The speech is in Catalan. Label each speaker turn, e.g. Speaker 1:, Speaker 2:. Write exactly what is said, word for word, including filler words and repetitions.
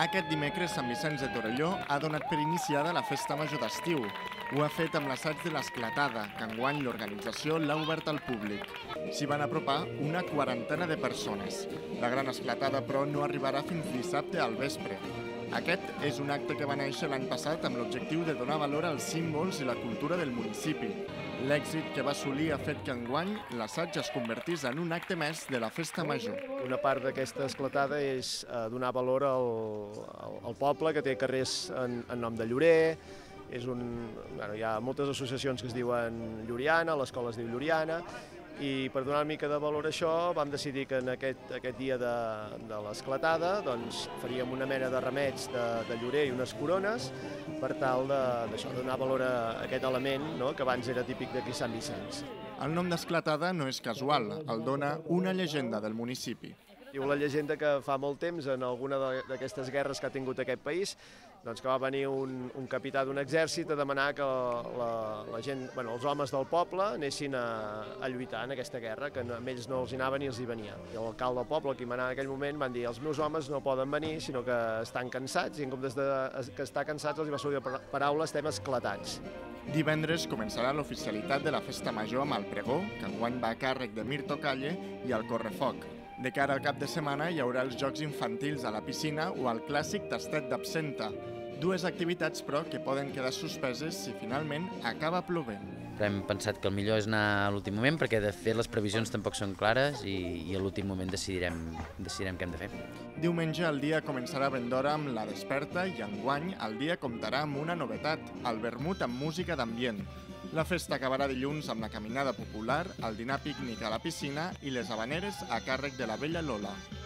Speaker 1: Aquest dimecres, Sant Vicenç de Torelló ha donat per iniciada la Festa Major d'estiu. Ho ha fet amb l'assaig de l'Esclatada, que enguany l'organització l'ha obert al públic. S'hi van apropar una quarantena de persones. La gran esclatada, però, no arribarà fins dissabte al vespre. Aquest és un acte que va néixer l'any passat amb l'objectiu de donar valor als símbols i la cultura del municipi. L'èxit que va assolir ha fet que enguany l'assaig es convertís en un acte més de la Festa Major.
Speaker 2: Una part d'aquesta esclatada és eh, donar valor al, al, al poble, que té carrers en, en nom de Llorer. És un, bueno, hi ha moltes associacions que es diuen Lloriana, l'escola es diu Lloriana, i per donar una mica de valor a això vam decidir que en aquest, aquest dia de, de l'esclatada doncs, faríem una mena de remeig de, de llorer i unes corones per tal de, de donar valor a aquest element, no?, que abans era típic d'aquí Sant Vicenç.
Speaker 1: El nom d'Esclatada no és casual, el dona una llegenda del municipi.
Speaker 2: Diu la llegenda que fa molt temps, en alguna d'aquestes guerres que ha tingut aquest país, doncs que va venir un, un capità d'un exèrcit a demanar que la, la gent, bueno, els homes del poble anessin a, a lluitar en aquesta guerra, que no, a ells no els hi anava ni els hi venia. I l'alcalde del poble, qui manava en aquell moment, van dir els meus homes no poden venir, sinó que estan cansats, i en comptes de que estar cansats els hi va sortir la paraula estem esclatats.
Speaker 1: Divendres començarà l'oficialitat de la Festa Major amb el pregó, que enguany va a càrrec de Mirto Calle, i el correfoc. De cara al cap de setmana hi haurà els jocs infantils a la piscina o el clàssic tastet d'absenta. Dues activitats, però, que poden quedar suspeses si finalment acaba plovent.
Speaker 3: Hem pensat que el millor és anar a l'últim moment, perquè de fet les previsions tampoc són clares i, i a l'últim moment decidirem, decidirem què hem de fer.
Speaker 1: Diumenge el dia començarà ben d'hora amb la desperta i enguany el dia comptarà amb una novetat, el vermut amb música d'ambient. La festa acabarà dilluns amb la caminada popular, el dinar pícnic a la piscina i les habaneres a càrrec de la vella Lola.